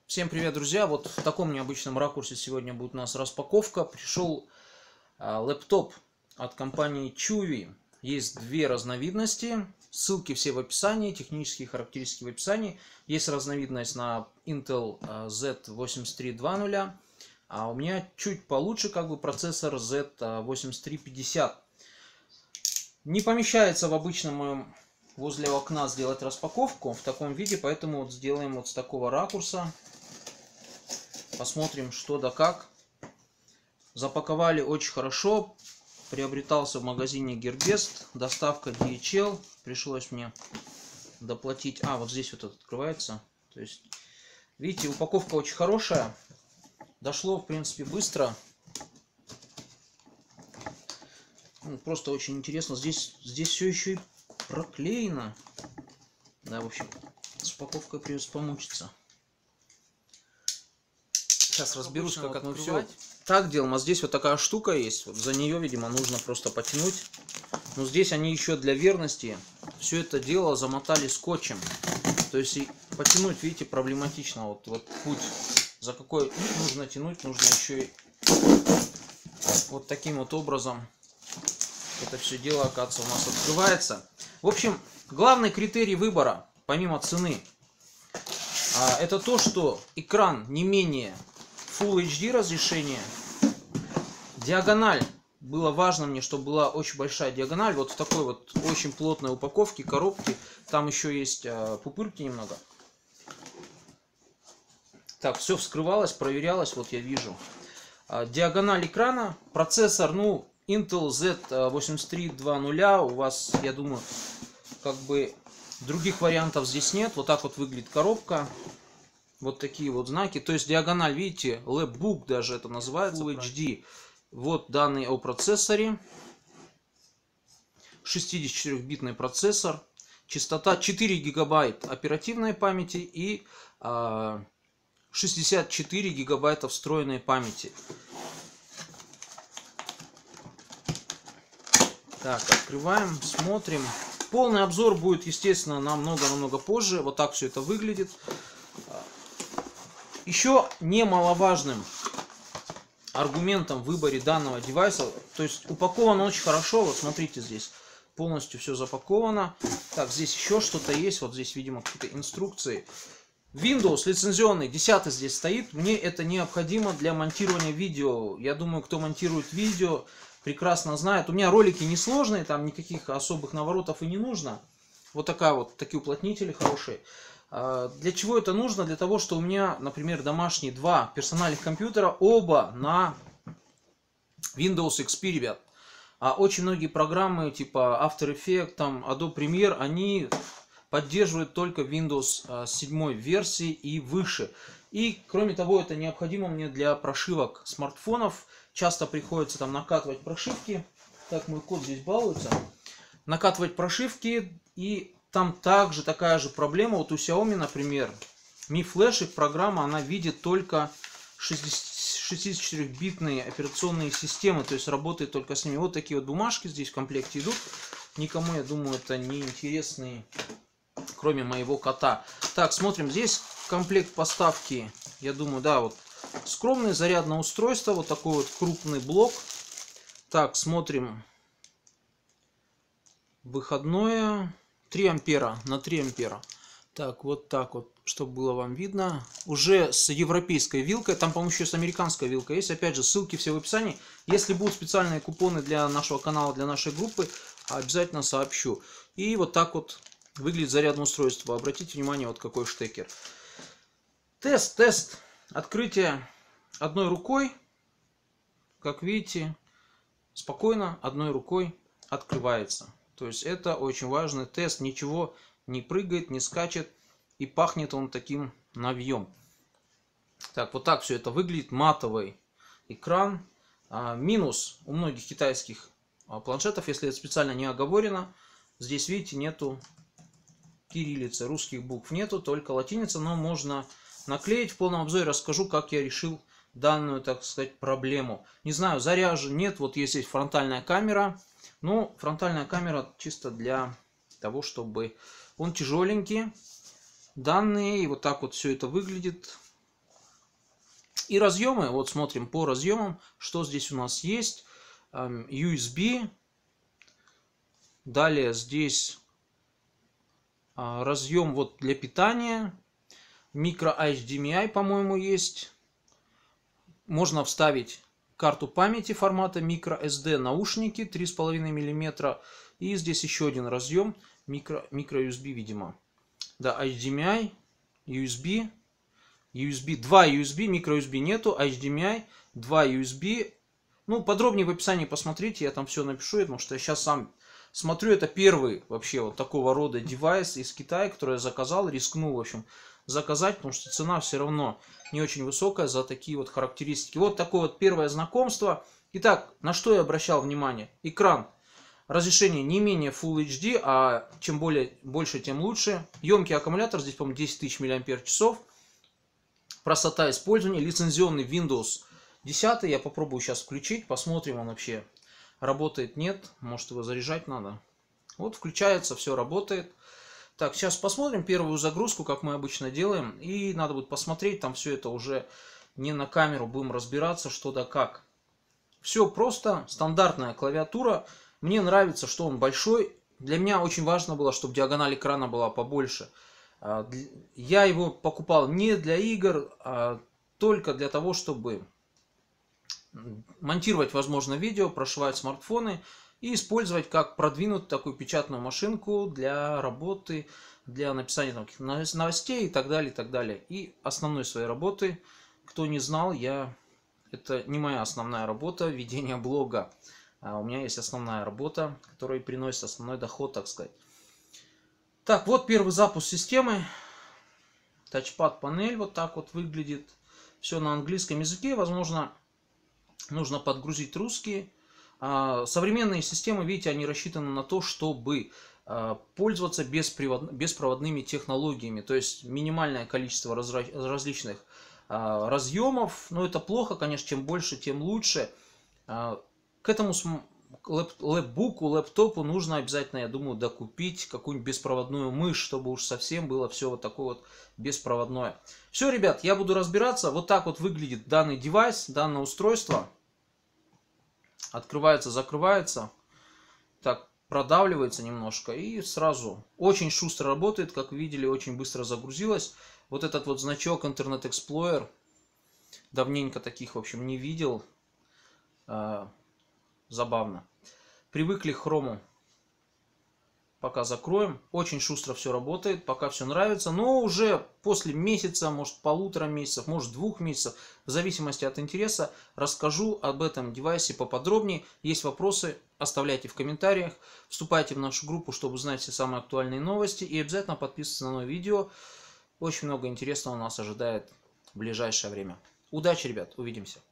Всем привет, друзья! Вот в таком необычном ракурсе сегодня будет у нас распаковка. Пришел лэптоп от компании Chuwi. Есть две разновидности. Ссылки все в описании, технические характеристики в описании. Есть разновидность на Intel Z8320, а у меня чуть получше процессор Z8350. Не помещается в обычном моем возле окна сделать распаковку в таком виде, поэтому вот сделаем вот с такого ракурса. Посмотрим, что да как. Запаковали очень хорошо. Приобретался в магазине Gearbest. Доставка DHL. Пришлось мне доплатить. Вот здесь вот это открывается. То есть, видите, упаковка очень хорошая. Дошло, в принципе, быстро. Просто очень интересно. Здесь все еще и проклеено. Да, в общем, с упаковкой придется помучиться. Сейчас разберусь, как мы все так делаем. А здесь вот такая штука есть. Вот за нее, видимо, нужно просто потянуть. Но здесь они еще для верности все это дело замотали скотчем. То есть и потянуть, видите, проблематично. Вот путь, за какой нужно тянуть, нужно еще и вот таким вот образом это все дело, оказывается, у нас открывается. В общем, главный критерий выбора, помимо цены, это то, что экран не менее Full HD разрешение. Диагональ. Было важно мне, чтобы была очень большая диагональ. Вот в такой вот очень плотной упаковке, коробке. Там еще есть пупырки немного. Так, все вскрывалось, проверялось. Вот я вижу. Диагональ экрана. Процессор, Intel Z8320. У вас, я думаю, других вариантов здесь нет. Вот так вот выглядит коробка. Вот такие вот знаки. То есть диагональ, видите, Labbook даже это называется. Full HD. Вот данные о процессоре. 64-битный процессор. Частота 4 гигабайт оперативной памяти и 64 гигабайта встроенной памяти. Так, открываем, смотрим. Полный обзор будет, естественно, намного позже. Вот так все это выглядит. Еще немаловажным аргументом в выборе данного девайса, то есть упакован очень хорошо, вот смотрите, здесь полностью все запаковано. Так, здесь еще что-то есть, вот здесь, видимо, какие-то инструкции. Windows лицензионный, 10 здесь стоит, мне это необходимо для монтирования видео. Я думаю, кто монтирует видео, прекрасно знает. У меня ролики несложные, там никаких особых наворотов и не нужно. Вот такие уплотнители хорошие. Для чего это нужно? Для того, что у меня, например, домашние два персональных компьютера, оба на Windows XP, ребят. Очень многие программы типа After Effects, Adobe Premiere, они поддерживают только Windows 7 версии и выше. И, кроме того, это необходимо мне для прошивок смартфонов. Часто приходится накатывать прошивки. Так, мой кот здесь балуется. Накатывать прошивки, и там также такая же проблема. Вот у Xiaomi, например, Mi Flash программа, она видит только 64-битные операционные системы, то есть работает только с ними. Вот такие вот бумажки здесь в комплекте идут. Никому, я думаю, это не интересные, кроме моего кота. Так, смотрим, здесь комплект поставки, я думаю, да, вот скромное зарядное устройство, вот такой вот крупный блок. Так, смотрим, выходное 3 ампера на 3 ампера. Так вот, чтобы было вам видно. Уже с европейской вилкой. Там, по-моему, еще с американской вилкой есть. Опять же, ссылки все в описании. Если будут специальные купоны для нашего канала, для нашей группы, обязательно сообщу. И вот так вот выглядит зарядное устройство. Обратите внимание, вот какой штекер. Тест. Открытие одной рукой. Как видите, спокойно одной рукой открывается. То есть это очень важный тест. Ничего не прыгает, не скачет. И пахнет он таким навьем. Так, вот так все это выглядит. Матовый экран. Минус у многих китайских планшетов, если это специально не оговорено. Здесь, видите, нету кириллицы. Русских букв нету, только латиница. Но можно наклеить. В полном обзоре расскажу, как я решил данную, так сказать, проблему. Не знаю, заряжен, нет. Вот есть фронтальная камера. Но фронтальная камера чисто для того, чтобы... Он тяжеленький. Данные. И вот так вот все это выглядит. И разъемы, вот смотрим по разъемам, что здесь у нас есть. USB. Далее здесь разъем вот для питания. Micro HDMI, по-моему, есть. Можно вставить карту памяти формата microSD, наушники 3,5 мм. И здесь еще один разъем, micro USB, видимо. Да, HDMI, USB, USB, 2 USB, micro USB нету, HDMI, 2 USB. Ну, подробнее в описании посмотрите, я там все напишу, потому что я сейчас сам смотрю, это первый вообще вот такого рода девайс из Китая, который я заказал, рискнул, в общем, заказать, потому что цена все равно не очень высокая за такие вот характеристики. Вот такое вот первое знакомство. Итак, на что я обращал внимание? Экран. Разрешение не менее Full HD, а чем больше, тем лучше. Емкий аккумулятор, здесь, по-моему, 10 тысяч мАч. Простота использования. Лицензионный Windows 10. Я попробую сейчас включить, посмотрим, он вообще работает, нет. Может, его заряжать надо. Вот включается, все работает. Так, сейчас посмотрим первую загрузку, как мы обычно делаем. И надо будет посмотреть, там все это уже не на камеру, будем разбираться, что да как. Все просто, стандартная клавиатура. Мне нравится, что он большой. Для меня очень важно было, чтобы диагональ экрана была побольше. Я его покупал не для игр, а только для того, чтобы монтировать, возможно, видео, прошивать смартфоны и использовать как продвинутую такую печатную машинку для работы, для написания там каких-то новостей и так далее, и так далее. И основной своей работы, кто не знал, это не моя основная работа, ведение блога. А у меня есть основная работа, которая приносит основной доход, так сказать. Так, вот первый запуск системы. Тачпад панель вот так вот выглядит. Все на английском языке. Возможно, нужно подгрузить русский. Современные системы, видите, они рассчитаны на то, чтобы пользоваться беспроводными технологиями. То есть минимальное количество различных разъемов. Но это плохо, конечно, чем больше, тем лучше. К этому лэптопу нужно обязательно, я думаю, докупить какую-нибудь беспроводную мышь, чтобы уж совсем было все вот такое вот беспроводное. Все, ребят, я буду разбираться. Вот так вот выглядит данный девайс, данное устройство. Открывается, закрывается. Так, продавливается немножко и сразу очень шустро работает. Как вы видели, очень быстро загрузилось. Вот этот вот значок Internet Explorer. Давненько таких, в общем, не видел. Забавно. Привыкли к хрому. Пока закроем. Очень шустро все работает. Пока все нравится. Но уже после месяца, может 1,5 месяцев, может 2 месяцев, в зависимости от интереса, расскажу об этом девайсе поподробнее. Есть вопросы, оставляйте в комментариях. Вступайте в нашу группу, чтобы узнать все самые актуальные новости. И обязательно подписывайтесь на новое видео. Очень много интересного нас ожидает в ближайшее время. Удачи, ребят. Увидимся.